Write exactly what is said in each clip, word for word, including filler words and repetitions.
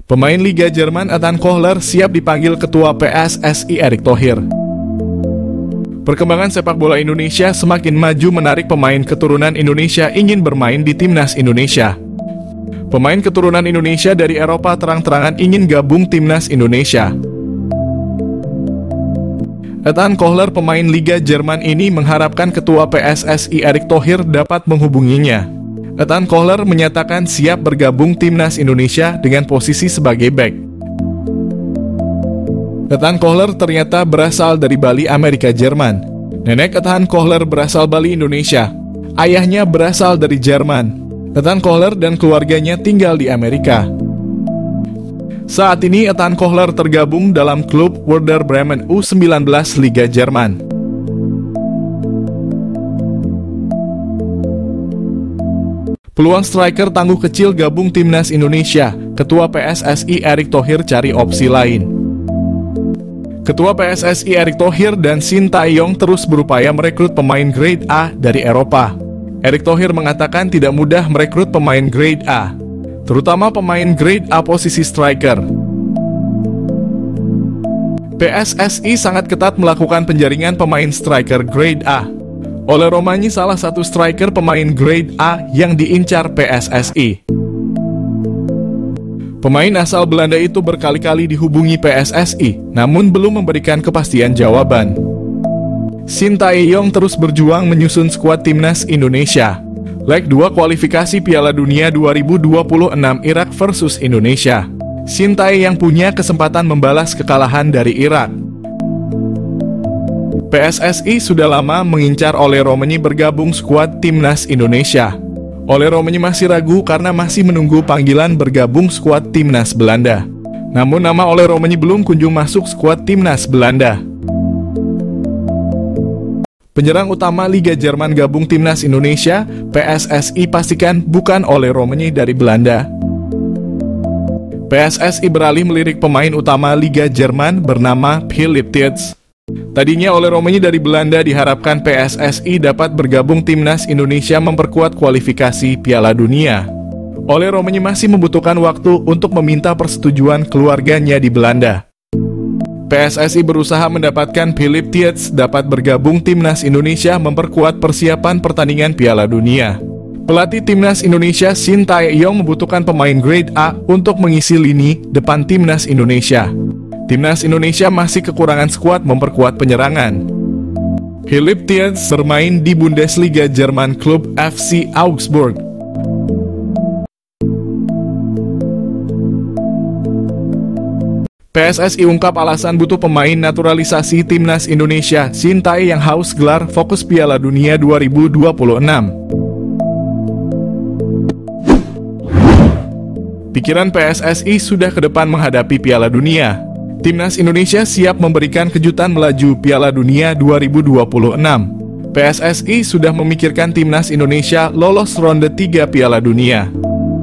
Pemain Liga Jerman Ethan Kohler siap dipanggil Ketua P S S I Erick Thohir. Perkembangan sepak bola Indonesia semakin maju menarik pemain keturunan Indonesia ingin bermain di Timnas Indonesia. Pemain keturunan Indonesia dari Eropa terang-terangan ingin gabung Timnas Indonesia. Ethan Kohler, pemain Liga Jerman ini mengharapkan Ketua P S S I Erick Thohir dapat menghubunginya. Ethan Kohler menyatakan siap bergabung Timnas Indonesia dengan posisi sebagai bek. Ethan Kohler ternyata berasal dari Bali, Amerika Jerman. Nenek Ethan Kohler berasal Bali, Indonesia. Ayahnya berasal dari Jerman. Ethan Kohler dan keluarganya tinggal di Amerika. Saat ini Ethan Kohler tergabung dalam klub Werder Bremen U sembilan belas Liga Jerman. Peluang striker tangguh kecil gabung Timnas Indonesia. Ketua P S S I Erick Thohir cari opsi lain. Ketua P S S I Erick Thohir dan Shin Tae-yong terus berupaya merekrut pemain grade A dari Eropa. Erick Thohir mengatakan tidak mudah merekrut pemain grade A, terutama pemain grade A posisi striker. P S S I sangat ketat melakukan penjaringan pemain striker grade A. Ole Romanyi salah satu striker pemain grade A yang diincar P S S I. Pemain asal Belanda itu berkali-kali dihubungi P S S I, namun belum memberikan kepastian jawaban. Shin Tae-yong terus berjuang menyusun skuad Timnas Indonesia. Leg dua kualifikasi Piala Dunia dua ribu dua puluh enam Irak versus Indonesia. Shin Tae yang punya kesempatan membalas kekalahan dari Irak. P S S I sudah lama mengincar Ole Romanyi bergabung skuad Timnas Indonesia. Ole Romanyi masih ragu karena masih menunggu panggilan bergabung skuad Timnas Belanda. Namun nama Ole Romanyi belum kunjung masuk skuad Timnas Belanda. Penyerang utama Liga Jerman gabung Timnas Indonesia, P S S I pastikan bukan Ole Romanyi dari Belanda. P S S I beralih melirik pemain utama Liga Jerman bernama Philipp Tietz. Tadinya Ole Romanyi dari Belanda diharapkan P S S I dapat bergabung Timnas Indonesia memperkuat kualifikasi Piala Dunia. Ole Romanyi masih membutuhkan waktu untuk meminta persetujuan keluarganya di Belanda. P S S I berusaha mendapatkan Philipp Tietz dapat bergabung Timnas Indonesia memperkuat persiapan pertandingan Piala Dunia. Pelatih Timnas Indonesia Shin Tae-yong membutuhkan pemain grade A untuk mengisi lini depan Timnas Indonesia. Timnas Indonesia masih kekurangan skuad memperkuat penyerangan. Philipp Tietz bermain di Bundesliga Jerman klub F C Augsburg. P S S I ungkap alasan butuh pemain naturalisasi Timnas Indonesia. Shin Tae yang haus gelar fokus Piala Dunia dua ribu dua puluh enam. Pikiran P S S I sudah ke depan menghadapi Piala Dunia. Timnas Indonesia siap memberikan kejutan melaju Piala Dunia dua ribu dua puluh enam. P S S I sudah memikirkan Timnas Indonesia lolos ronde tiga Piala Dunia.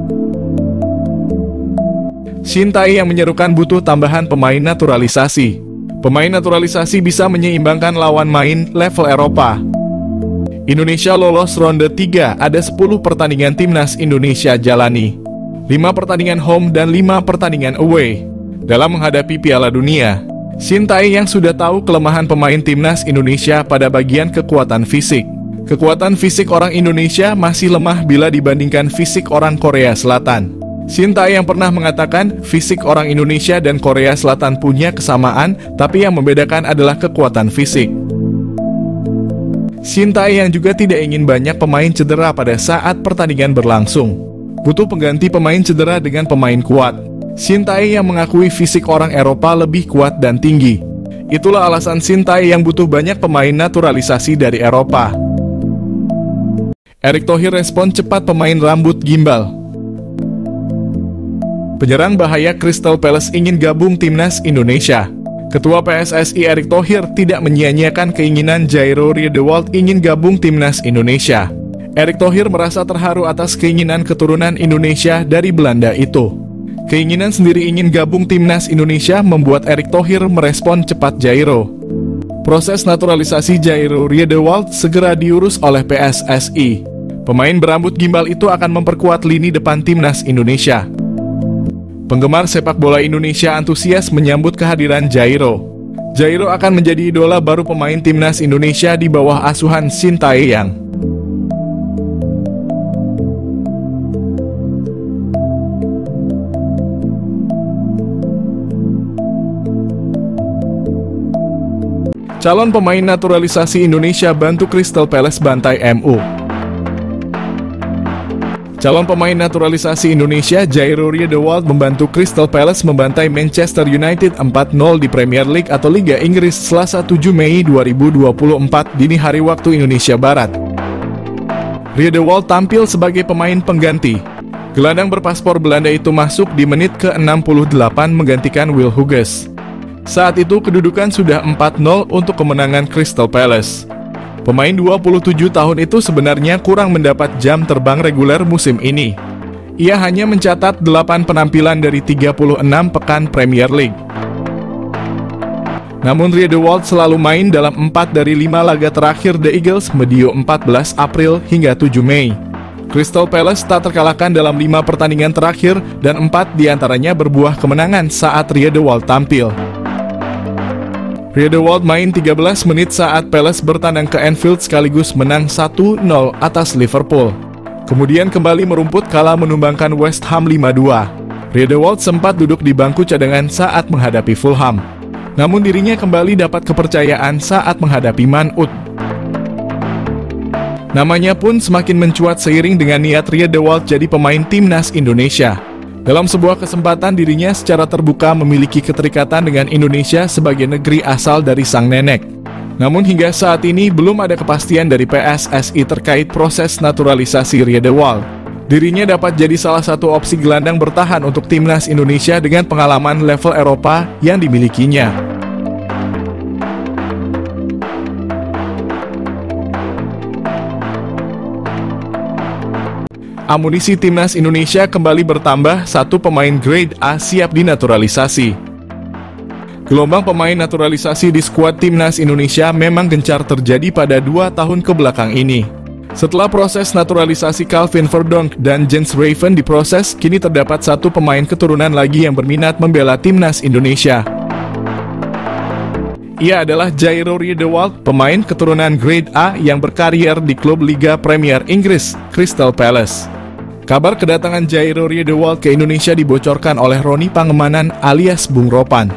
Shin Tae yang menyerukan butuh tambahan pemain naturalisasi. Pemain naturalisasi bisa menyeimbangkan lawan main level Eropa. Indonesia lolos ronde tiga, ada sepuluh pertandingan Timnas Indonesia jalani. lima pertandingan home dan lima pertandingan away. Dalam menghadapi Piala Dunia, Shin Tae yang sudah tahu kelemahan pemain Timnas Indonesia pada bagian kekuatan fisik. Kekuatan fisik orang Indonesia masih lemah bila dibandingkan fisik orang Korea Selatan. Shin Tae yang pernah mengatakan fisik orang Indonesia dan Korea Selatan punya kesamaan, tapi yang membedakan adalah kekuatan fisik. Shin Tae yang juga tidak ingin banyak pemain cedera pada saat pertandingan berlangsung. Butuh pengganti pemain cedera dengan pemain kuat. Shin Tae yang mengakui fisik orang Eropa lebih kuat dan tinggi. Itulah alasan Shin Tae yang butuh banyak pemain naturalisasi dari Eropa. Erick Thohir respon cepat pemain rambut gimbal. Penyerang bahaya Crystal Palace ingin gabung Timnas Indonesia. Ketua P S S I Erick Thohir tidak menyia-nyiakan keinginan Jairo Riedewald ingin gabung Timnas Indonesia. Erick Thohir merasa terharu atas keinginan keturunan Indonesia dari Belanda itu. Keinginan sendiri ingin gabung Timnas Indonesia membuat Erick Thohir merespon cepat Jairo. Proses naturalisasi Jairo Riedewald segera diurus oleh P S S I. Pemain berambut gimbal itu akan memperkuat lini depan Timnas Indonesia. Penggemar sepak bola Indonesia antusias menyambut kehadiran Jairo. Jairo akan menjadi idola baru pemain timnas Indonesia di bawah asuhan Sintayong. Calon pemain naturalisasi Indonesia bantu Crystal Palace bantai M U. Calon pemain naturalisasi Indonesia Jairo Riedewald membantu Crystal Palace membantai Manchester United empat nol di Premier League atau Liga Inggris Selasa tujuh Mei dua ribu dua puluh empat dini hari waktu Indonesia Barat. Riedewald tampil sebagai pemain pengganti. Gelandang berpaspor Belanda itu masuk di menit ke enam puluh delapan menggantikan Will Hughes. Saat itu kedudukan sudah empat nol untuk kemenangan Crystal Palace. Pemain dua puluh tujuh tahun itu sebenarnya kurang mendapat jam terbang reguler musim ini. Ia hanya mencatat delapan penampilan dari tiga puluh enam pekan Premier League. Namun Riedewald selalu main dalam empat dari lima laga terakhir The Eagles medio empat belas April hingga tujuh Mei. Crystal Palace tak terkalahkan dalam lima pertandingan terakhir dan empat diantaranya berbuah kemenangan saat Riedewald tampil. Riedewald main tiga belas menit saat Palace bertandang ke Anfield sekaligus menang satu nol atas Liverpool. Kemudian kembali merumput kala menumbangkan West Ham lima dua. Riedewald sempat duduk di bangku cadangan saat menghadapi Fulham. Namun dirinya kembali dapat kepercayaan saat menghadapi Man Utd. Namanya pun semakin mencuat seiring dengan niat Riedewald jadi pemain timnas Indonesia. Dalam sebuah kesempatan dirinya secara terbuka memiliki keterikatan dengan Indonesia sebagai negeri asal dari sang nenek. Namun hingga saat ini belum ada kepastian dari P S S I terkait proses naturalisasi Riedewald. Dirinya dapat jadi salah satu opsi gelandang bertahan untuk timnas Indonesia dengan pengalaman level Eropa yang dimilikinya. Amunisi timnas Indonesia kembali bertambah, satu pemain grade A siap dinaturalisasi. Gelombang pemain naturalisasi di skuad timnas Indonesia memang gencar terjadi pada dua tahun kebelakang ini. Setelah proses naturalisasi Calvin Verdonk dan Jens Raven diproses, kini terdapat satu pemain keturunan lagi yang berminat membela timnas Indonesia. Ia adalah Jairo Riedewald, pemain keturunan grade A yang berkarier di klub Liga Premier Inggris, Crystal Palace. Kabar kedatangan Jairo Riedewald ke Indonesia dibocorkan oleh Roni Pangemanan alias Bung Ropan.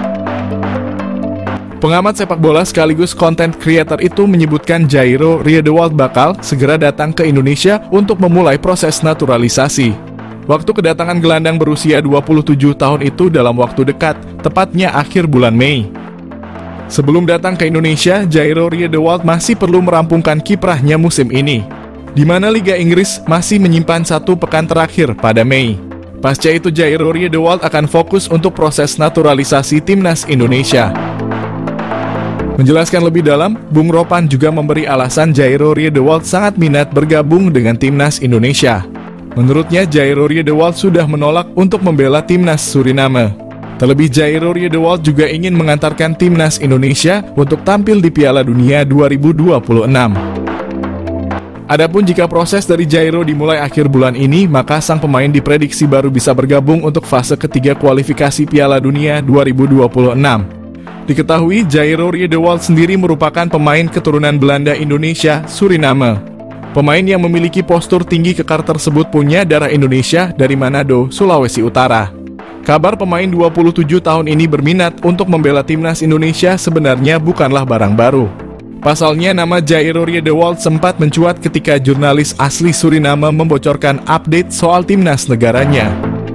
Pengamat sepak bola sekaligus content creator itu menyebutkan Jairo Riedewald bakal segera datang ke Indonesia untuk memulai proses naturalisasi. Waktu kedatangan gelandang berusia dua puluh tujuh tahun itu dalam waktu dekat, tepatnya akhir bulan Mei. Sebelum datang ke Indonesia, Jairo Riedewald masih perlu merampungkan kiprahnya musim ini, di mana Liga Inggris masih menyimpan satu pekan terakhir pada Mei. Pasca itu Jairo Riedewald akan fokus untuk proses naturalisasi timnas Indonesia. Menjelaskan lebih dalam, Bung Ropan juga memberi alasan Jairo Riedewald sangat minat bergabung dengan timnas Indonesia. Menurutnya Jairo Riedewald sudah menolak untuk membela timnas Suriname. Terlebih Jairo Riedewald juga ingin mengantarkan timnas Indonesia untuk tampil di Piala Dunia dua ribu dua puluh enam. Adapun jika proses dari Jairo dimulai akhir bulan ini, maka sang pemain diprediksi baru bisa bergabung untuk fase ketiga kualifikasi Piala Dunia dua ribu dua puluh enam. Diketahui Jairo Riedewald sendiri merupakan pemain keturunan Belanda Indonesia Suriname. Pemain yang memiliki postur tinggi kekar tersebut punya darah Indonesia dari Manado, Sulawesi Utara. Kabar pemain dua puluh tujuh tahun ini berminat untuk membela timnas Indonesia sebenarnya bukanlah barang baru. Pasalnya nama Jairo Riedewald sempat mencuat ketika jurnalis asli Suriname membocorkan update soal timnas negaranya.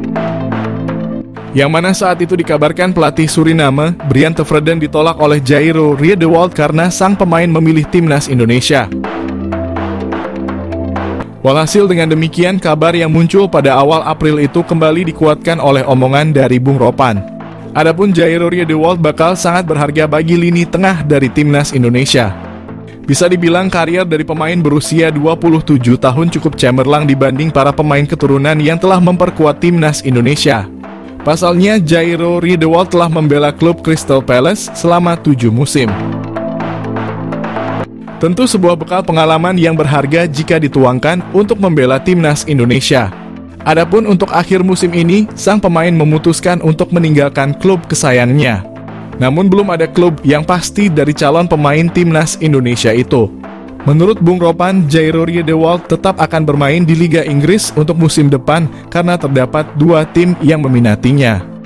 Yang mana saat itu dikabarkan pelatih Suriname, Brian Tevreden, ditolak oleh Jairo Riedewald karena sang pemain memilih timnas Indonesia. Walhasil dengan demikian, kabar yang muncul pada awal April itu kembali dikuatkan oleh omongan dari Bung Ropan. Adapun Jairo Riedewald bakal sangat berharga bagi lini tengah dari timnas Indonesia. Bisa dibilang karier dari pemain berusia dua puluh tujuh tahun cukup cemerlang dibanding para pemain keturunan yang telah memperkuat timnas Indonesia. Pasalnya Jairo Riedewald telah membela klub Crystal Palace selama tujuh musim. Tentu sebuah bekal pengalaman yang berharga jika dituangkan untuk membela timnas Indonesia. Adapun untuk akhir musim ini, sang pemain memutuskan untuk meninggalkan klub kesayangannya. Namun belum ada klub yang pasti dari calon pemain timnas Indonesia itu. Menurut Bung Ropan, Jairo Riedewald tetap akan bermain di Liga Inggris untuk musim depan karena terdapat dua tim yang meminatinya.